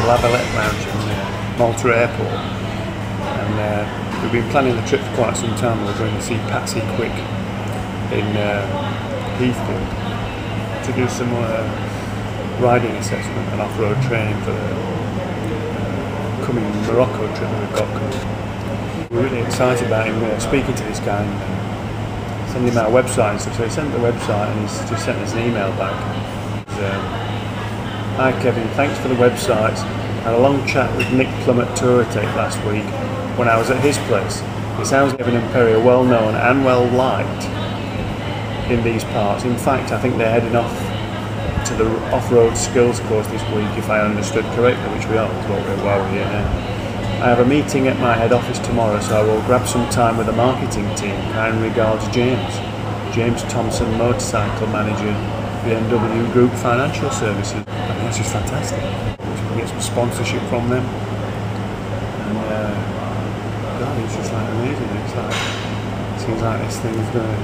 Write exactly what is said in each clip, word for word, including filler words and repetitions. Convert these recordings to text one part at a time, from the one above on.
Lavalette Lounge in uh, Malta Airport, and uh, we've been planning the trip for quite some time. We're going to see Patsy Quick in uh, Heathfield to do some uh, riding assessment and off-road training for the uh, coming Morocco trip that we've got coming. We're really excited about him uh, speaking to this guy and uh, sending him our website and stuff. So he sent the website and he's just sent us an email back. Um, Hi Kevin, thanks for the websites. I had a long chat with Nick Plum at Touratech last week when I was at his place. It sounds like Kevin and Perry are well known and well liked in these parts. In fact, I think they're heading off to the off-road skills course this week, if I understood correctly, which we are while we're here now. I have a meeting at my head office tomorrow, so I will grab some time with the marketing team. Kind regards, James. James Thompson, Motorcycle Manager, B M W Group Financial Services. I mean, it's just fantastic. We can get some sponsorship from them. And uh, God, it's just like amazing. It's like, it seems like this thing's gonna,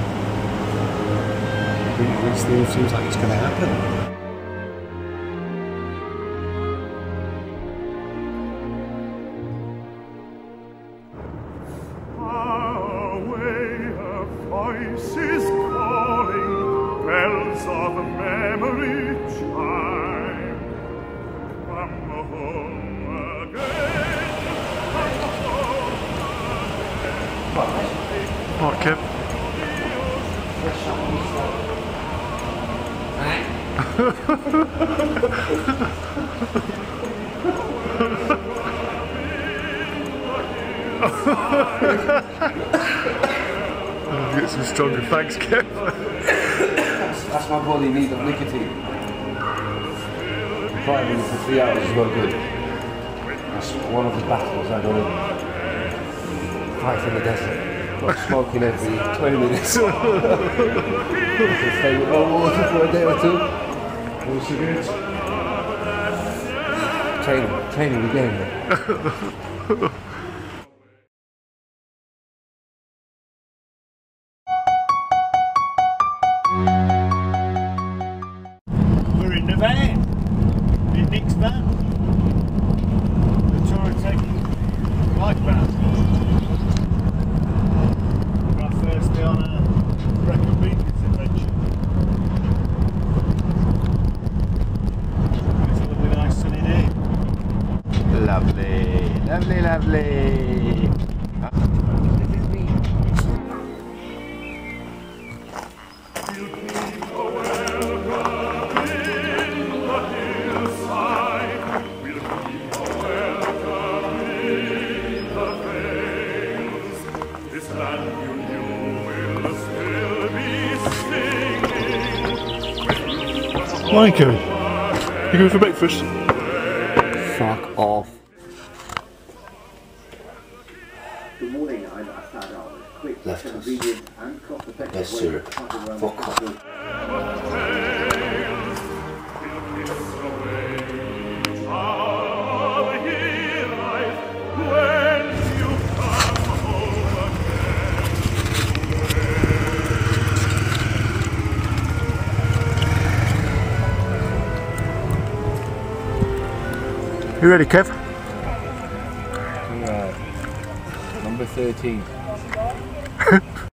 this thing seems like it's gonna happen. Voices calling, bells of memory chime. Come home again, come home again. What, Kev? Get some stronger thanks, Kev. that's, that's my body need of nicotine. Five minutes for three hours is not good. That's one of the battles I go in. Fight in the desert. Not smoking every twenty minutes. Just stay with one water for a day or two. All cigarettes. Training, training again. We're in the van, in Nick's van, the Touratech bike van. We're our first day on a Brecon Beacons adventure. It's a lovely, nice sunny day. Lovely, lovely, lovely. Morning, Kevin. You going for breakfast? Fuck off. Good morning, I'm Assad Al. Quick, Left convenient and cost-effective Yes, way sir. to travel around Fuck the off. country. You ready, Kev? Right. Number thirteen.